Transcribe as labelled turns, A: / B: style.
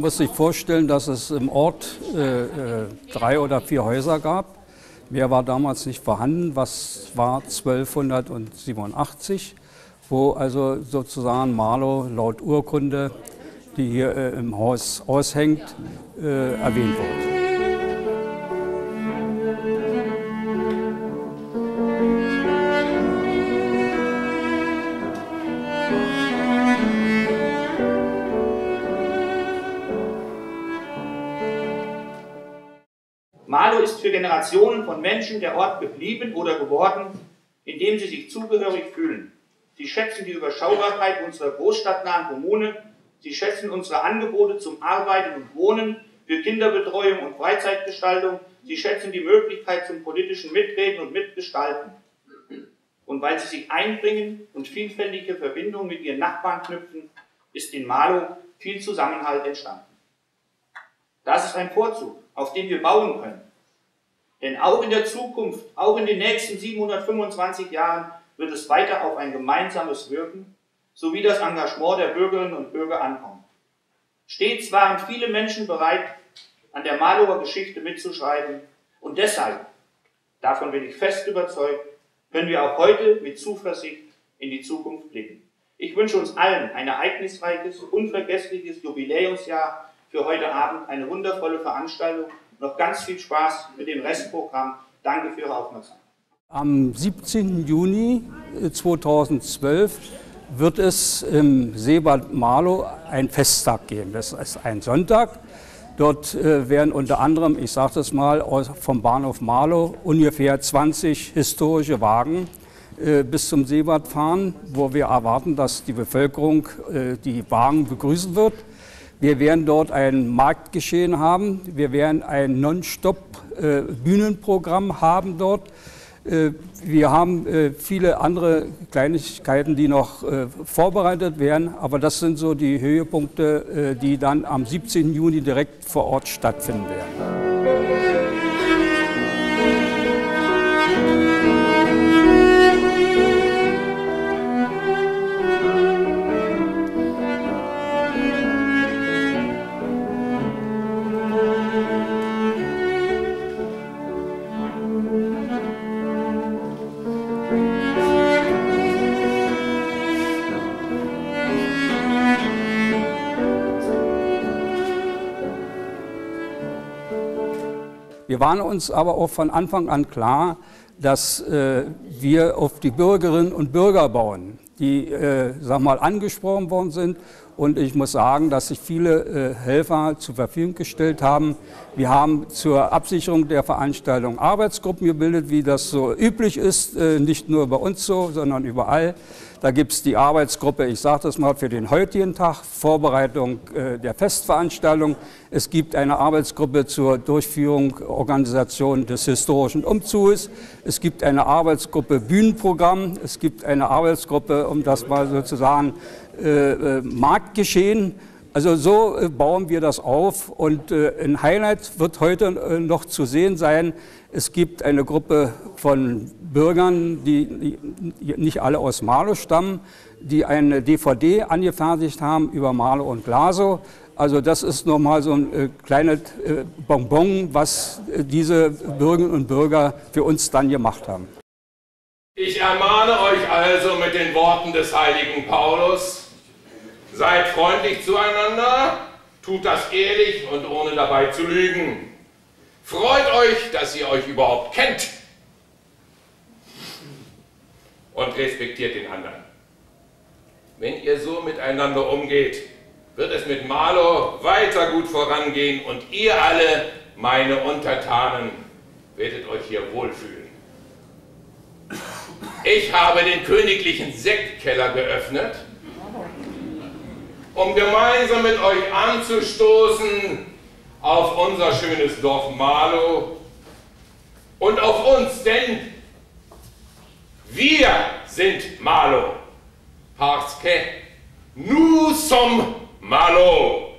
A: muss sich vorstellen, dass es im Ort 3 oder 4 Häuser gab. Mehr war damals nicht vorhanden, was war 1287, wo also sozusagen Marlow laut Urkunde, die hier im Haus aushängt, erwähnt wurde.
B: Marlow ist für Generationen von Menschen der Ort geblieben oder geworden, in dem sie sich zugehörig fühlen. Sie schätzen die Überschaubarkeit unserer großstadtnahen Kommune, sie schätzen unsere Angebote zum Arbeiten und Wohnen, für Kinderbetreuung und Freizeitgestaltung, sie schätzen die Möglichkeit zum politischen Mitreden und Mitgestalten. Und weil sie sich einbringen und vielfältige Verbindungen mit ihren Nachbarn knüpfen, ist in Marlow viel Zusammenhalt entstanden. Das ist ein Vorzug, auf den wir bauen können. Denn auch in der Zukunft, auch in den nächsten 725 Jahren, wird es weiter auf ein gemeinsames Wirken sowie das Engagement der Bürgerinnen und Bürger ankommen. Stets waren viele Menschen bereit, an der Marlower Geschichte mitzuschreiben und deshalb, davon bin ich fest überzeugt, können wir auch heute mit Zuversicht in die Zukunft blicken. Ich wünsche uns allen ein ereignisreiches, unvergessliches Jubiläumsjahr, für heute Abend eine wundervolle Veranstaltung. Noch ganz viel Spaß mit dem Restprogramm. Danke für Ihre Aufmerksamkeit.
A: Am 17. Juni 2012 wird es im Seebad Marlow einen Festtag geben. Das ist ein Sonntag. Dort werden unter anderem, ich sage das mal, vom Bahnhof Marlow ungefähr 20 historische Wagen bis zum Seebad fahren, wo wir erwarten, dass die Bevölkerung die Wagen begrüßen wird. Wir werden dort ein Marktgeschehen haben. Wir werden ein Non-Stop-Bühnenprogramm haben dort. Wir haben viele andere Kleinigkeiten, die noch vorbereitet werden. Aber das sind so die Höhepunkte, die dann am 17. Juni direkt vor Ort stattfinden werden. Wir waren uns aber auch von Anfang an klar, dass wir auf die Bürgerinnen und Bürger bauen, die sag mal, angesprochen worden sind. Und ich muss sagen, dass sich viele Helfer zur Verfügung gestellt haben. Wir haben zur Absicherung der Veranstaltung Arbeitsgruppen gebildet, wie das so üblich ist, nicht nur bei uns so, sondern überall. Da gibt es die Arbeitsgruppe, ich sage das mal, für den heutigen Tag, Vorbereitung der Festveranstaltung. Es gibt eine Arbeitsgruppe zur Durchführung, Organisation des historischen Umzuges. Es gibt eine Arbeitsgruppe Bühnenprogramm. Es gibt eine Arbeitsgruppe, um das mal sozusagen Marktgeschehen. Also so bauen wir das auf und ein Highlight wird heute noch zu sehen sein. Es gibt eine Gruppe von Bürgern, die nicht alle aus Marlow stammen, die eine DVD angefertigt haben über Marlow und Glasow. Also das ist nochmal so ein kleines Bonbon, was diese Bürgerinnen und Bürger für uns dann gemacht haben.
C: Ich ermahne euch also mit den Worten des heiligen Paulus: Seid freundlich zueinander, tut das ehrlich und ohne dabei zu lügen. Freut euch, dass ihr euch überhaupt kennt. Und respektiert den anderen. Wenn ihr so miteinander umgeht, wird es mit Marlow weiter gut vorangehen und ihr alle, meine Untertanen, werdet euch hier wohlfühlen. Ich habe den königlichen Sektkeller geöffnet, um gemeinsam mit euch anzustoßen auf unser schönes Dorf Marlow und auf uns, denn wir sind Marlow. Parce que nous sommes Marlow.